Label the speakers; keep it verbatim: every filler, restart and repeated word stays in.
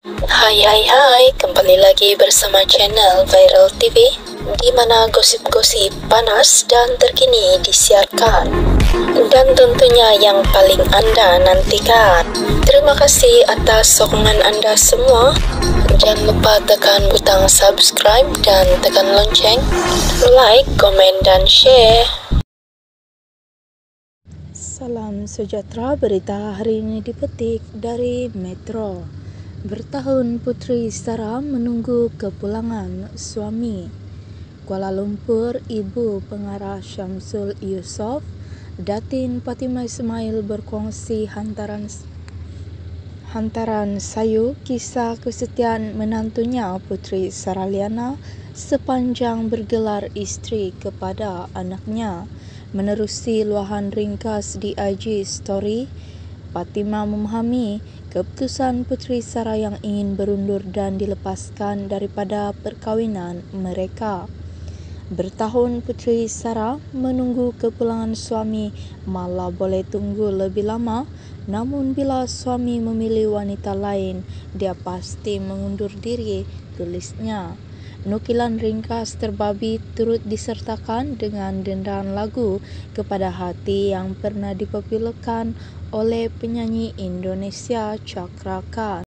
Speaker 1: Hai hai hai, kembali lagi bersama channel Viral T V, di mana gosip-gosip panas dan terkini disiarkan, dan tentunya yang paling Anda nantikan. Terima kasih atas sokongan Anda semua. Jangan lupa tekan butang subscribe dan tekan lonceng, like, komen, dan share. Salam sejahtera, berita hari ini dipetik dari Metro. Bertahun Putri Sarah menunggu kepulangan suami. Kuala Lumpur, Ibu Pengarah Syamsul Yusof, Datin Fatimah Ismail berkongsi hantaran hantaran sayu kisah kesetiaan menantunya Putri Sarah Liana sepanjang bergelar isteri kepada anaknya. Menerusi luahan ringkas di I G Story, Fatimah memahami keputusan Putri Sarah yang ingin berundur dan dilepaskan daripada perkawinan mereka. Bertahun Putri Sarah menunggu kepulangan suami, malah boleh tunggu lebih lama. Namun bila suami memilih wanita lain, dia pasti mengundur diri, tulisnya. Nukilan ringkas terbabi turut disertakan dengan dendaan lagu kepada hati yang pernah dipopulerkan oleh penyanyi Indonesia Cakra Khan.